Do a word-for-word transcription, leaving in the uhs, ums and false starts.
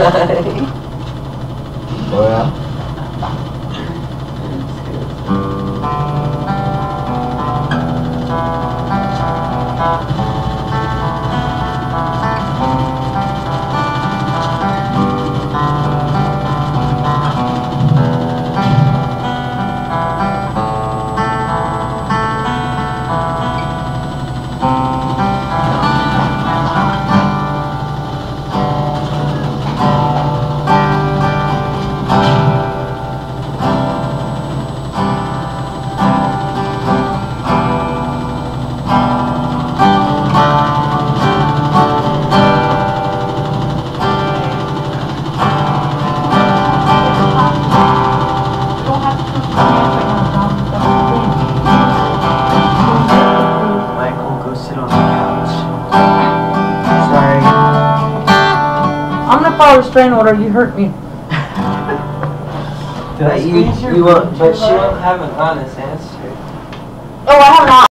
Oh yeah? I'm gonna file a restraining order. You hurt me. But you, you won't, but she won't have an honest answer. Oh, I have not.